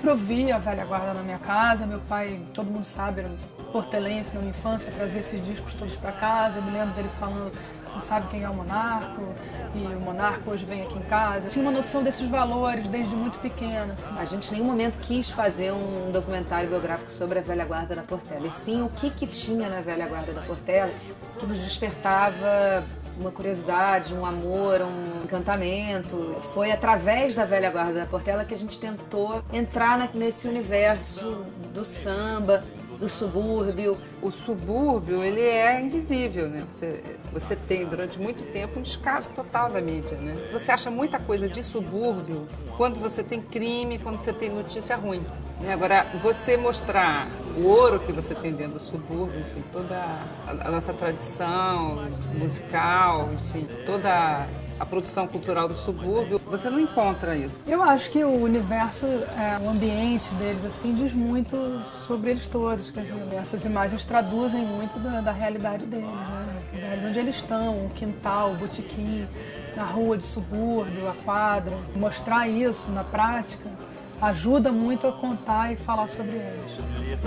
sempre ouvi a velha guarda na minha casa. Meu pai, todo mundo sabe, era portelense na minha infância, trazia esses discos todos para casa. Eu me lembro dele falando, não sabe quem é o Monarco, e o Monarco hoje vem aqui em casa. Eu tinha uma noção desses valores desde muito pequena. Assim. A gente em nenhum momento quis fazer um documentário biográfico sobre a velha guarda da Portela. E sim, o que tinha na velha guarda da Portela que nos despertava uma curiosidade, um amor, um encantamento. Foi através da velha guarda da Portela que a gente tentou entrar nesse universo do samba, do subúrbio. O subúrbio, ele é invisível, né? Você tem, durante muito tempo, um descaso total da mídia, né? Você acha muita coisa de subúrbio quando você tem crime, quando você tem notícia ruim, né? Agora, você mostrar o ouro que você tem dentro do subúrbio, enfim, toda a nossa tradição musical, enfim, toda a produção cultural do subúrbio, você não encontra isso. Eu acho que o universo, o ambiente deles, assim, diz muito sobre eles todos. Quer dizer, essas imagens traduzem muito da realidade deles, né? Onde eles estão, o quintal, o botequim, a rua de subúrbio, a quadra. Mostrar isso na prática ajuda muito a contar e falar sobre eles.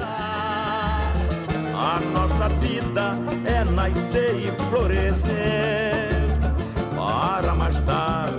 A nossa vida é nascer e florescer para mais tarde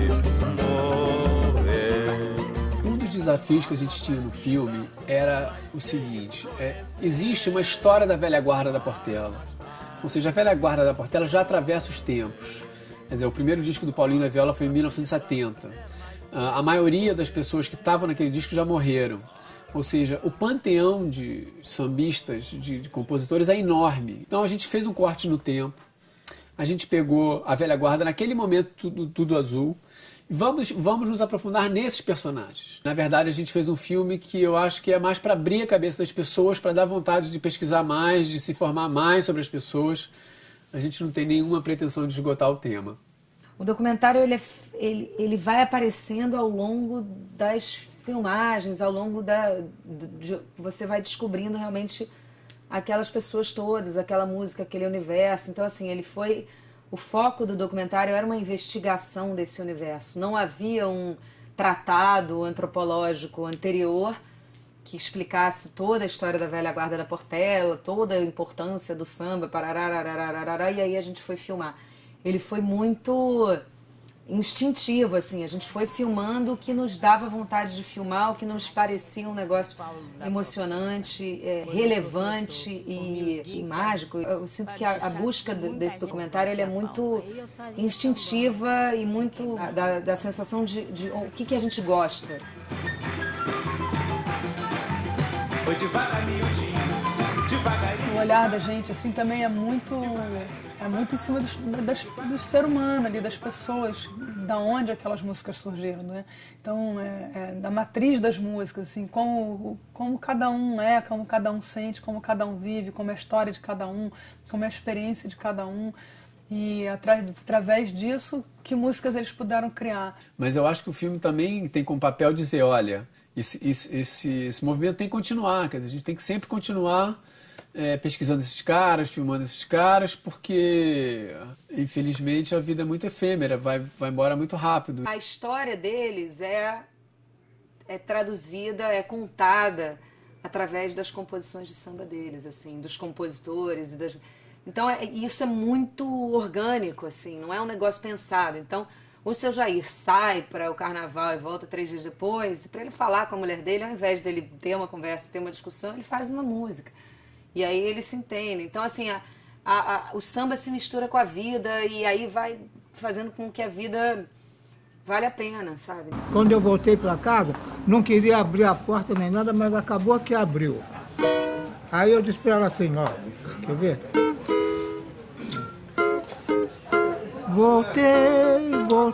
morrer. Um dos desafios que a gente tinha no filme era o seguinte, existe uma história da velha guarda da Portela. Ou seja, a velha guarda da Portela já atravessa os tempos. Quer dizer, o primeiro disco do Paulinho da Viola foi em 1970. A maioria das pessoas que estavam naquele disco já morreram. Ou seja, o panteão de sambistas, de compositores é enorme. Então a gente fez um corte no tempo. A gente pegou a velha guarda naquele momento tudo azul. E vamos nos aprofundar nesses personagens. Na verdade, a gente fez um filme que eu acho que é mais para abrir a cabeça das pessoas, para dar vontade de pesquisar mais, de se formar mais sobre as pessoas. A gente não tem nenhuma pretensão de esgotar o tema. O documentário ele vai aparecendo ao longo das filmagens, ao longo você vai descobrindo realmente aquelas pessoas todas, aquela música, aquele universo. Então, assim, o foco do documentário era uma investigação desse universo. Não havia um tratado antropológico anterior que explicasse toda a história da velha guarda da Portela, toda a importância do samba, parará, e aí a gente foi filmar. Ele foi muito instintivo, assim, a gente foi filmando o que nos dava vontade de filmar, o que nos parecia um negócio emocionante, relevante e mágico. Eu sinto que a busca desse documentário ele é muito instintiva e muito da sensação de o que a gente gosta. O olhar da gente, assim, também é muito em cima do ser humano ali, das pessoas, da onde aquelas músicas surgiram, né? Então, da matriz das músicas, assim, como cada um como cada um sente, como cada um vive, como é a história de cada um, como é a experiência de cada um. E através disso, que músicas eles puderam criar. Mas eu acho que o filme também tem como papel dizer, olha, esse movimento tem que continuar, quer dizer, a gente tem que sempre continuar pesquisando esses caras, filmando esses caras, porque, infelizmente, a vida é muito efêmera, vai embora muito rápido. A história deles é traduzida, é contada através das composições de samba deles, assim, dos compositores. Então, isso é muito orgânico, assim, não é um negócio pensado. Então, o seu Jair sai para o carnaval e volta 3 dias depois, e para ele falar com a mulher dele, ao invés dele ter uma conversa, ter uma discussão, ele faz uma música. E aí eles se entendem. Então, assim, o samba se mistura com a vida e aí vai fazendo com que a vida vale a pena, sabe? Quando eu voltei para casa, não queria abrir a porta nem nada, mas acabou que abriu. Aí eu disse para ela assim, ó, quer ver? Voltei,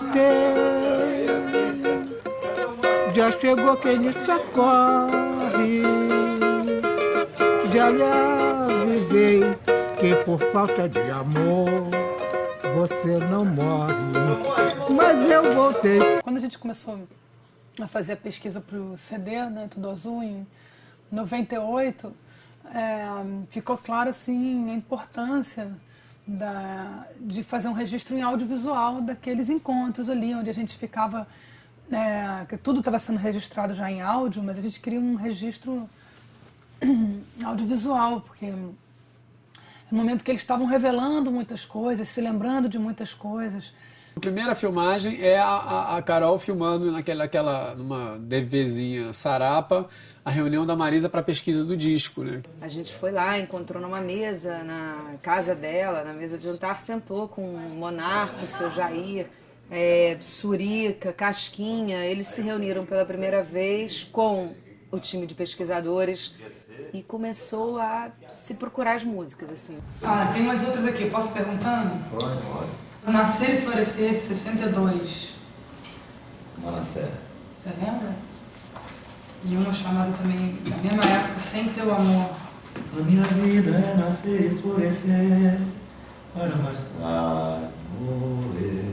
já chegou quem me socorre. Já lhe avisei que por falta de amor você não morre, mas eu voltei. Quando a gente começou a fazer a pesquisa para o CD, né, Tudo Azul, em 98, ficou claro assim, a importância de fazer um registro em audiovisual daqueles encontros ali, onde a gente ficava que tudo estava sendo registrado já em áudio, mas a gente queria um registro audiovisual, porque no momento que eles estavam revelando muitas coisas, se lembrando de muitas coisas. A primeira filmagem é a Carol filmando numa DVzinha Sarapa, a reunião da Marisa para a pesquisa do disco, né? A gente foi lá, encontrou numa mesa na casa dela, na mesa de jantar, sentou com o Monarca, com o seu Jair, Surica, Casquinha. Eles se reuniram pela primeira vez com o time de pesquisadores e começou a se procurar as músicas, assim. Tem umas outras aqui, posso perguntando? Pode. Nascer e Florescer, de 62. Manassé. Você lembra? E uma chamada também, da mesma época, Sem Teu Amor. A minha vida é nascer e florescer, para mais tarde morrer.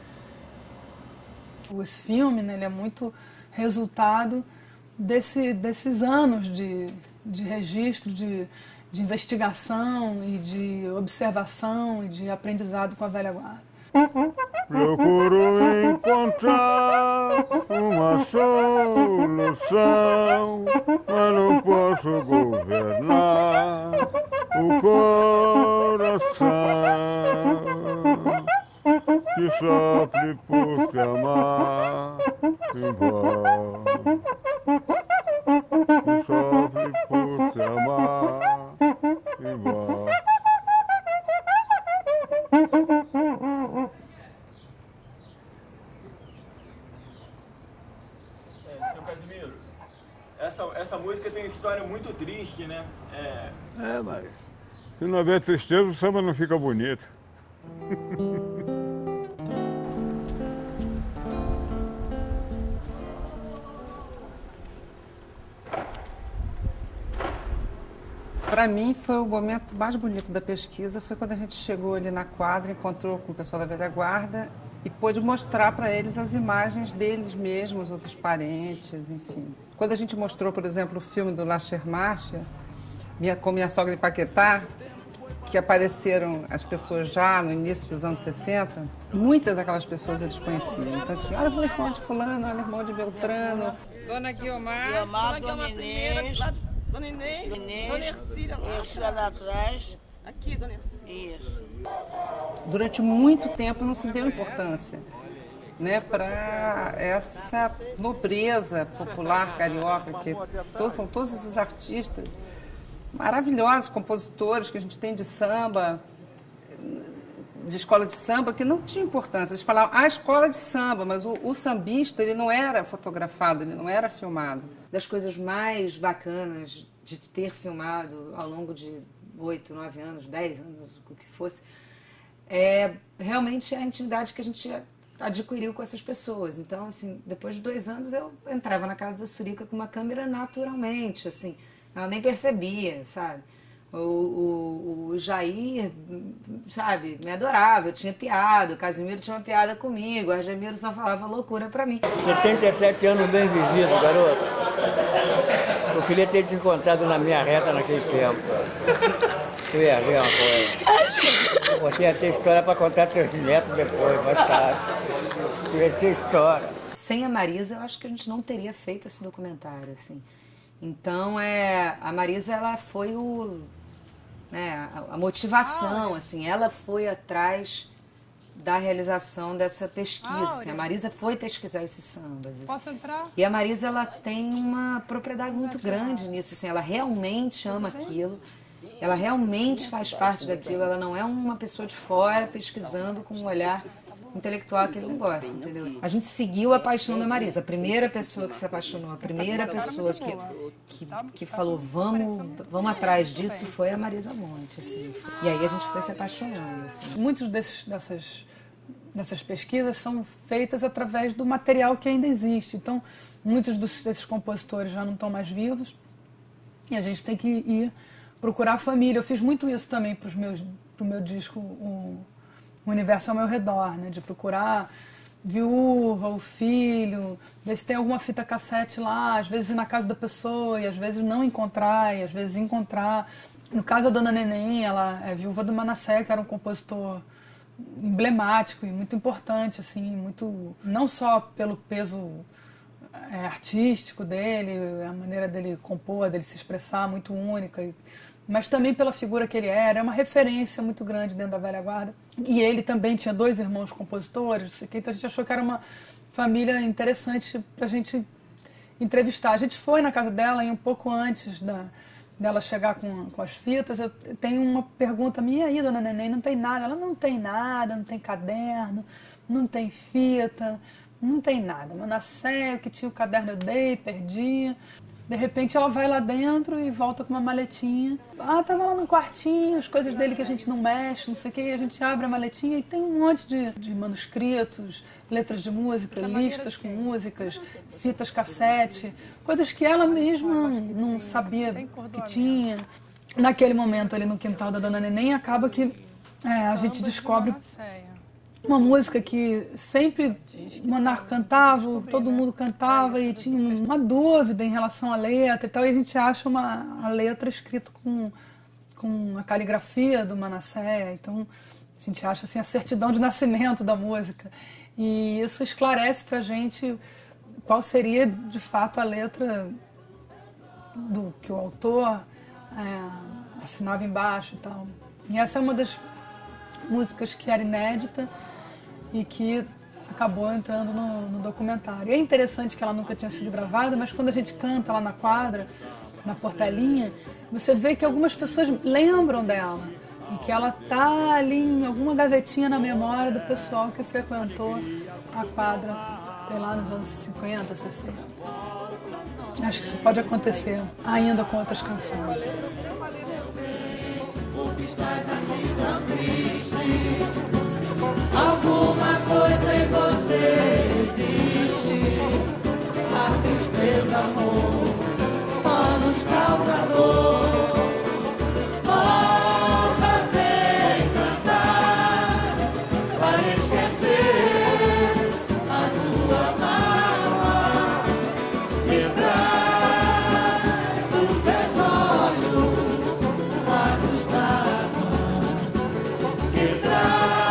Esse filme, né, ele é muito resultado desses anos de registro, de investigação e de observação e de aprendizado com a velha guarda. Procuro encontrar uma solução, mas não posso governar o coração que sofre por te amar igual, que sofre por te amar igual. Seu Casimiro, essa música tem uma história muito triste, né? Mas se não houver tristeza, o samba não fica bonito. Para mim, foi o momento mais bonito da pesquisa, foi quando a gente chegou ali na quadra, encontrou com o pessoal da velha guarda e pôde mostrar para eles as imagens deles mesmos, outros parentes, enfim. Quando a gente mostrou, por exemplo, o filme do Lacher Marcha, com Minha Sogra em Paquetá, que apareceram as pessoas já no início dos anos 60, muitas daquelas pessoas eles conheciam. Então tinha, olha o irmão de fulano, olha o irmão de Beltrano, Dona Guiomar, Dona Inês, Dona Inês, Dona Ercília lá atrás. Aqui, Dona Ercília. Isso. Durante muito tempo não se deu importância, né, para essa nobreza popular carioca, que são todos esses artistas maravilhosos, compositores que a gente tem de samba, de escola de samba, que não tinha importância. Eles falavam, a escola de samba, mas o sambista, ele não era fotografado, ele não era filmado. Das coisas mais bacanas de ter filmado ao longo de 8, 9 anos, 10 anos, o que fosse, é realmente a intimidade que a gente adquiriu com essas pessoas. Então, assim, depois de 2 anos, eu entrava na casa da Surica com uma câmera naturalmente, assim, ela nem percebia, sabe? O Jair, sabe, me adorava, eu tinha piada, o Casimiro tinha uma piada comigo, o Argemiro só falava loucura pra mim. 77 anos bem vivido, garoto. Eu queria ter te encontrado na minha reta naquele tempo. Tu ia ver uma coisa. Você ia ter história pra contar teus netos depois, mais tarde. Tu ia ter história. Sem a Marisa, eu acho que a gente não teria feito esse documentário, assim. Então, a Marisa, ela foi a motivação, assim, ela foi atrás da realização dessa pesquisa, assim, a Marisa foi pesquisar esses sambas. Assim. Posso entrar? E a Marisa, ela tem uma propriedade muito grande nisso, assim, ela realmente ama aquilo, ela realmente faz parte daquilo, ela não é uma pessoa de fora pesquisando com um olhar intelectual aquele negócio, entendeu? A gente seguiu a paixão da Marisa, a primeira pessoa que se apaixonou, a primeira pessoa que falou vamos atrás disso foi a Marisa Monte, assim. E aí a gente foi se apaixonando, assim. Muitas dessas pesquisas são feitas através do material que ainda existe. Então, muitos desses compositores já não estão mais vivos e a gente tem que ir procurar a família. Eu fiz muito isso também pro meu disco, o Universo ao Meu Redor, né? De procurar viúva, o filho, ver se tem alguma fita cassete lá, às vezes ir na casa da pessoa e às vezes não encontrar, e às vezes encontrar. No caso, a Dona Neném, ela é viúva do Manassé, que era um compositor emblemático e muito importante, assim, muito, não só pelo peso artístico dele, a maneira dele compor, dele se expressar, muito única, mas também pela figura que ele era uma referência muito grande dentro da velha guarda. E ele também tinha 2 irmãos compositores, então a gente achou que era uma família interessante para a gente entrevistar. A gente foi na casa dela e um pouco antes dela chegar com as fitas, eu tenho uma pergunta minha aí, dona Neném, não tem nada? Ela não tem nada, não tem caderno, não tem fita, não tem nada. Manassés, que tinha o caderno eu dei, perdi. De repente ela vai lá dentro e volta com uma maletinha. Ah, tava lá no quartinho, as coisas dele que a gente não mexe, não sei o quê. E a gente abre a maletinha e tem um monte de manuscritos, letras de música, listas com músicas, fitas cassete, coisas que ela mesma não sabia que tinha. Naquele momento ali no quintal da Dona Neném, acaba que a gente descobre uma música que sempre o Monarca cantava, todo mundo cantava e tinha uma dúvida em relação à letra e tal, e a gente acha a letra escrita com a caligrafia do Manassés, então a gente acha assim, a certidão de nascimento da música. E isso esclarece pra gente qual seria de fato a letra do que o autor assinava embaixo e tal. E essa é uma das músicas que era inédita e que acabou entrando no documentário. E é interessante que ela nunca tinha sido gravada, mas quando a gente canta lá na quadra, na portelinha, você vê que algumas pessoas lembram dela e que ela tá ali em alguma gavetinha na memória do pessoal que frequentou a quadra, sei lá, nos anos 50, 60. Acho que isso pode acontecer ainda com outras canções. Alguma coisa em você existe. A tristeza, amor, só nos causa dor. Volta, vem cantar para esquecer a sua mágoa que traz dos seus olhos vasos d'água, que traz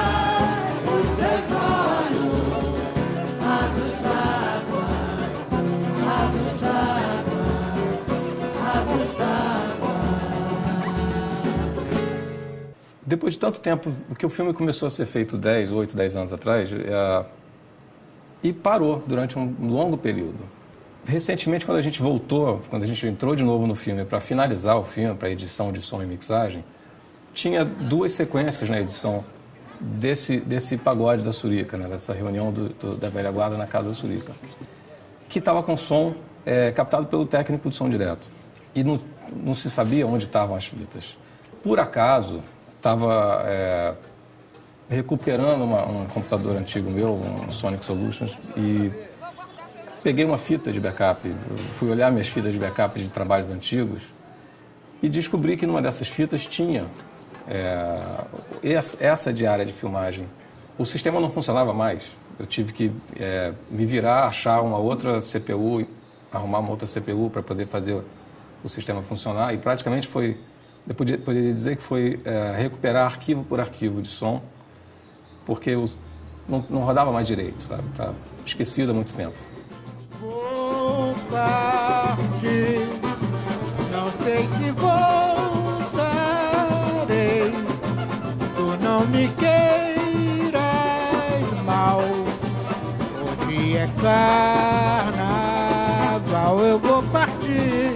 Depois de tanto tempo, porque o filme começou a ser feito 8, 10 anos atrás, e parou durante um longo período. Recentemente, quando a gente voltou, quando a gente entrou de novo no filme para finalizar o filme, para edição de som e mixagem, tinha 2 sequências na edição desse pagode da Surica, né, dessa reunião da velha guarda na casa da Surica, que estava com som captado pelo técnico de som direto. E não se sabia onde estavam as fitas. Por acaso, estava recuperando um computador antigo meu, um Sonic Solutions, e peguei uma fita de backup, fui olhar minhas fitas de backup de trabalhos antigos e descobri que numa dessas fitas tinha essa diária de filmagem. O sistema não funcionava mais, eu tive que me virar, achar uma outra CPU, arrumar uma outra CPU para poder fazer o sistema funcionar, e praticamente foi... Eu poderia dizer que foi recuperar arquivo por arquivo de som, porque não rodava mais direito, sabe? Tá esquecido há muito tempo. Vou partir, não sei se voltarei, tu não me queiras mal, hoje é carnaval, eu vou partir.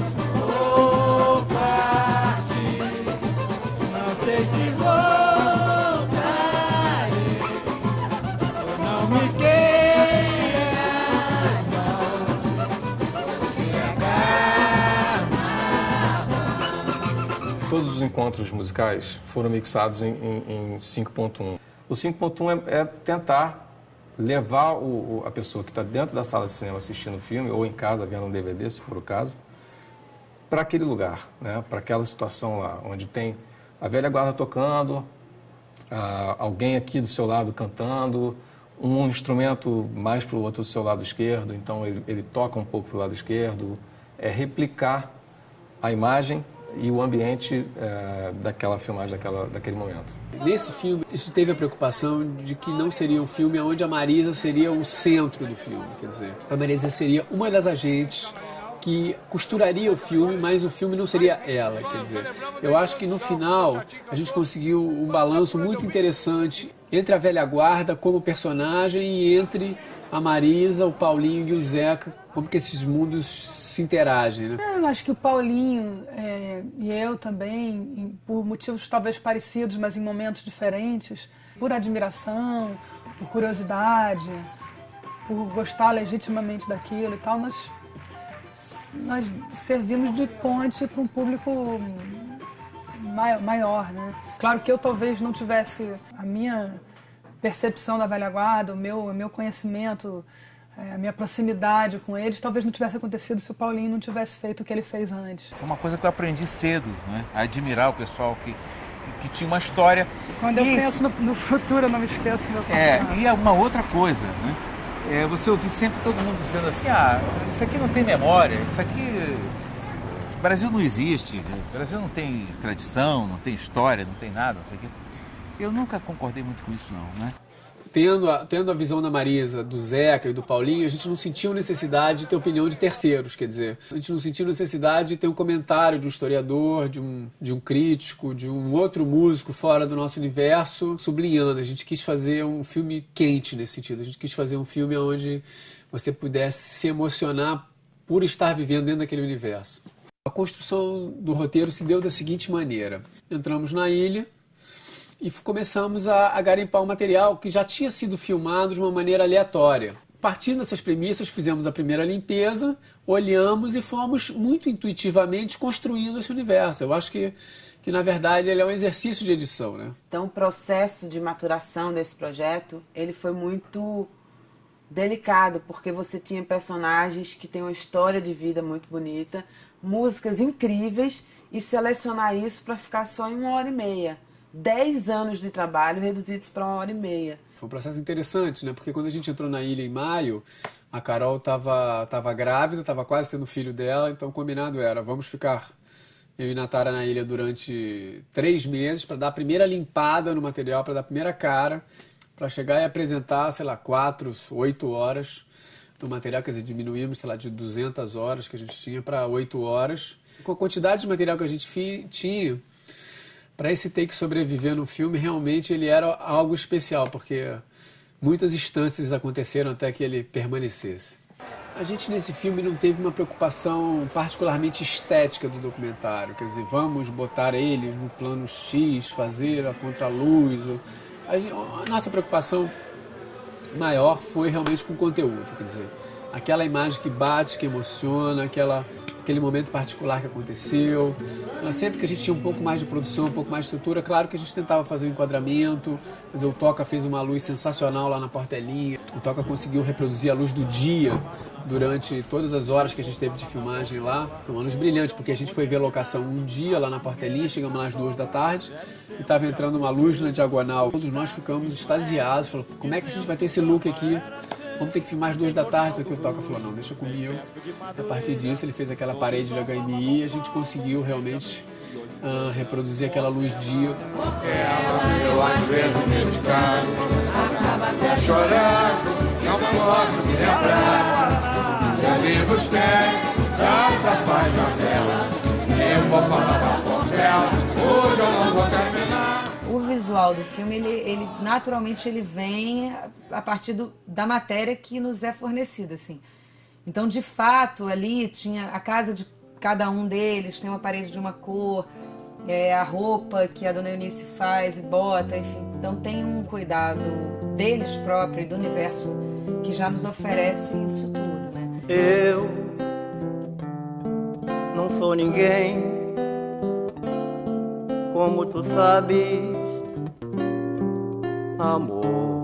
Se voltarei, não me queiras mal, hoje é carnaval. Todos os encontros musicais foram mixados em 5.1. O 5.1 é tentar levar a pessoa que está dentro da sala de cinema assistindo o filme, ou em casa vendo um DVD, se for o caso, para aquele lugar, né? Para aquela situação lá, onde tem a velha guarda tocando, alguém aqui do seu lado cantando, um instrumento mais para o outro do seu lado esquerdo, então ele toca um pouco para o lado esquerdo. É replicar a imagem e o ambiente daquela filmagem, daquele momento. Nesse filme, a gente teve a preocupação de que não seria um filme onde a Marisa seria o centro do filme. Quer dizer, a Marisa seria uma das agentes que costuraria o filme, mas o filme não seria ela. Quer dizer, eu acho que no final a gente conseguiu um balanço muito interessante entre a velha guarda como personagem e entre a Marisa, o Paulinho e o Zeca, como que esses mundos se interagem, né? Eu acho que o Paulinho e eu também, por motivos talvez parecidos, mas em momentos diferentes, por admiração, por curiosidade, por gostar legitimamente daquilo e tal, nós servimos de ponte para um público maior, né? Claro que eu talvez não tivesse a minha percepção da velha guarda, o meu conhecimento, a minha proximidade com eles, talvez não tivesse acontecido se o Paulinho não tivesse feito o que ele fez antes. Foi uma coisa que eu aprendi cedo, né? A admirar o pessoal que tinha uma história. Quando eu penso no futuro, eu não me esqueço do meu passado. E uma outra coisa, né? Você ouvir sempre todo mundo dizendo assim, isso aqui não tem memória, isso aqui... O Brasil não existe, o Brasil não tem tradição, não tem história, não tem nada, isso aqui... Eu nunca concordei muito com isso não, né? Tendo a visão da Marisa, do Zeca e do Paulinho, a gente não sentiu necessidade de ter opinião de terceiros, quer dizer, a gente não sentiu necessidade de ter um comentário de um historiador, de um crítico, de um outro músico fora do nosso universo, sublinhando. A gente quis fazer um filme quente nesse sentido, a gente quis fazer um filme onde você pudesse se emocionar por estar vivendo dentro daquele universo. A construção do roteiro se deu da seguinte maneira: entramos na ilha e começamos a garimpar um material que já tinha sido filmado de uma maneira aleatória. Partindo dessas premissas, fizemos a primeira limpeza, olhamos e fomos muito intuitivamente construindo esse universo. Eu acho que na verdade, ele é um exercício de edição, né? Então, o processo de maturação desse projeto, ele foi muito delicado, porque você tinha personagens que têm uma história de vida muito bonita, músicas incríveis, e selecionar isso para ficar só em 1h30. 10 anos de trabalho reduzidos para 1h30. Foi um processo interessante, né? Porque quando a gente entrou na ilha em maio, a Carol estava grávida, estava quase tendo filho dela, então o combinado era, vamos ficar eu e Natara na ilha durante 3 meses para dar a primeira limpada no material, para dar a primeira cara, para chegar e apresentar, 4, 8 horas do material, quer dizer, diminuímos, de 200 horas que a gente tinha para 8 horas. Com a quantidade de material que a gente tinha, para esse take sobreviver no filme, realmente ele era algo especial, porque muitas instâncias aconteceram até que ele permanecesse. A gente nesse filme não teve uma preocupação particularmente estética do documentário, quer dizer, vamos botar eles no plano X, fazer a contraluz. A nossa preocupação maior foi realmente com o conteúdo, quer dizer, aquela imagem que bate, que emociona, aquele momento particular que aconteceu. Sempre que a gente tinha um pouco mais de produção, um pouco mais de estrutura, claro que a gente tentava fazer um enquadramento. Quer dizer, o Toca fez uma luz sensacional lá na Portelinha. O Toca conseguiu reproduzir a luz do dia durante todas as horas que a gente teve de filmagem lá. Foi uma luz brilhante, porque a gente foi ver a locação um dia lá na Portelinha, chegamos lá às 2 da tarde e estava entrando uma luz na diagonal. Todos nós ficamos extasiados, falou, como é que a gente vai ter esse look aqui? Vamos ter que filmar às 2 da tarde, isso aqui o Toca falou, não, deixa comigo. A partir disso ele fez aquela parede de HMI e a gente conseguiu realmente reproduzir aquela luz dia. Eu às vezes me descaro, chorando, não posso me lembrar. Se ali busquei tanta paz na tela, se eu for falar com ela, hoje eu não vou terminar. O visual do filme, ele naturalmente ele vem a partir da matéria que nos é fornecida, assim. Então, de fato, ali tinha a casa de cada um deles, tem uma parede de uma cor, a roupa que a dona Eunice faz e bota, enfim. Então tem um cuidado deles próprios e do universo que já nos oferece isso tudo, né? Eu não sou ninguém, como tu sabes, amor.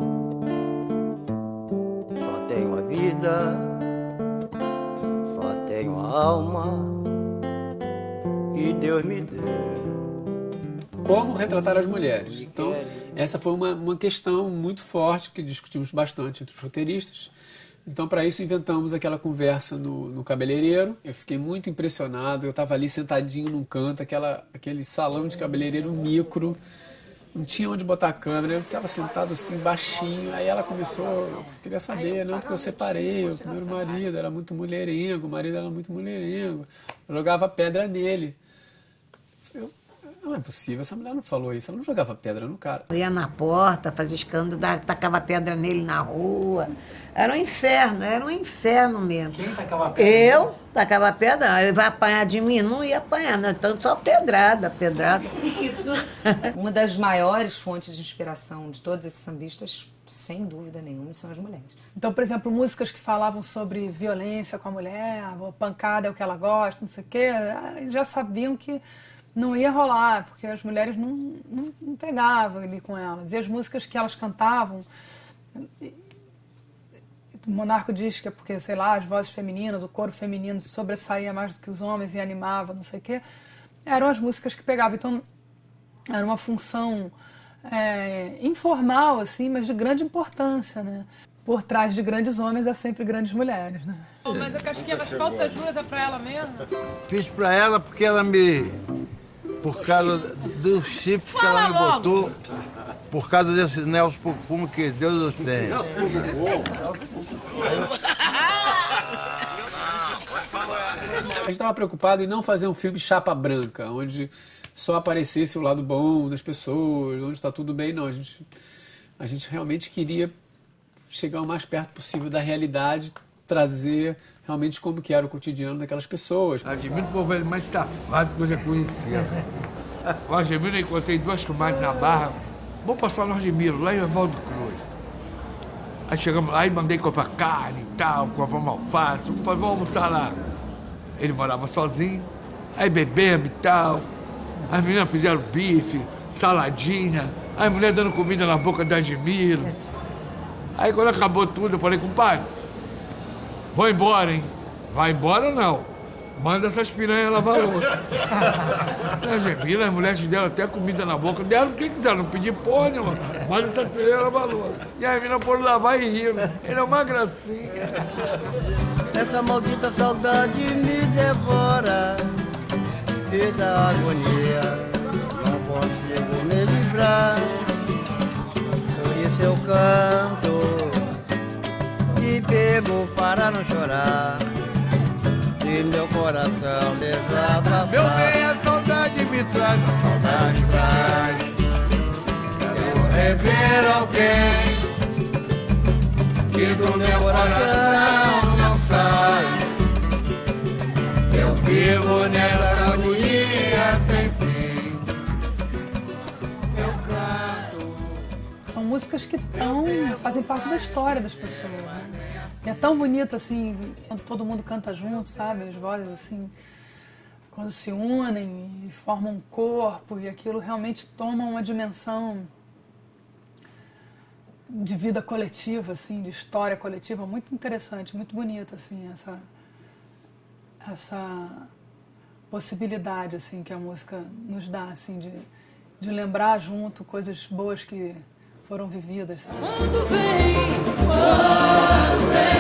Só tenho a vida, só tenho a alma que Deus me deu. Como retratar as mulheres? Então, essa foi uma questão muito forte que discutimos bastante entre os roteiristas. Então, para isso, inventamos aquela conversa no cabeleireiro. Eu fiquei muito impressionado. Eu estava ali sentadinho num canto, aquele salão de cabeleireiro micro. Não tinha onde botar a câmera. Eu estava sentado assim, baixinho. Aí ela começou, eu queria saber, não, porque eu separei. O primeiro marido era muito mulherengo, o marido era muito mulherengo. Eu jogava pedra nele. Não é possível, essa mulher não falou isso, ela não jogava pedra no cara. Eu ia na porta, fazia escândalo, tacava pedra nele na rua. Era um inferno mesmo. Quem tacava pedra? Eu tacava pedra, ele vai apanhar de mim, não ia apanhar, não, tanto só pedrada. Isso. Uma das maiores fontes de inspiração de todos esses sambistas, sem dúvida nenhuma, são as mulheres. Então, por exemplo, músicas que falavam sobre violência com a mulher, a pancada é o que ela gosta, não sei o quê, já sabiam que não ia rolar, porque as mulheres não pegavam ali com elas. E as músicas que elas cantavam, o Monarco diz que é porque, sei lá, as vozes femininas, o coro feminino sobressaía mais do que os homens e animava, não sei o quê, eram as músicas que pegavam. Então, era uma função informal, assim, mas de grande importância, né? Por trás de grandes homens há sempre grandes mulheres, né? Mas a casquinha das falsas juras é pra ela mesmo? Fiz pra ela porque ela por causa do chip que ela me botou, por causa desses Nelson Perfume que Deus os tenha. A gente estava preocupado em não fazer um filme chapa branca, onde só aparecesse o lado bom das pessoas, onde está tudo bem. Não, a gente realmente queria chegar o mais perto possível da realidade, trazer realmente como que era o cotidiano daquelas pessoas. Argemiro foi o velho mais safado que eu já conhecia. O Argemiro eu encontrei 2 tomates na Barra. Vamos passar no Argemiro, lá em Evaldo Cruz. Aí chegamos lá e mandei comprar carne e tal, compramos alface, vamos almoçar lá. Ele morava sozinho, aí bebemos e tal. As meninas fizeram bife, saladinha, as mulheres dando comida na boca do Argemiro. Aí quando acabou tudo, eu falei, compadre, vou embora, hein? Vai embora não. Manda essas piranhas lavar a louça. Argemiro, as mulheres deram até comida na boca. Deram o que quiseram, não pedi porra nenhuma. Manda essas piranhas lavar a louça. E as meninas foram lavar e riram. Ele é uma gracinha. Essa maldita saudade me devora e da agonia não consigo me livrar. Por isso eu canto e bebo para não chorar e meu coração desabafar. Meu bem, a saudade me traz, a saudade traz. Quero rever alguém que do meu coração não sai. Eu vivo nessa agonia sem fim. Eu canto. São músicas que fazem parte da história das pessoas, né? E é tão bonito, assim, quando todo mundo canta junto, sabe? As vozes, assim, quando se unem e formam um corpo, e aquilo realmente toma uma dimensão de vida coletiva, assim, de história coletiva, muito interessante, muito bonita, assim, essa possibilidade, assim, que a música nos dá, assim, de lembrar junto coisas boas que foram vividas, sabe? Quando vem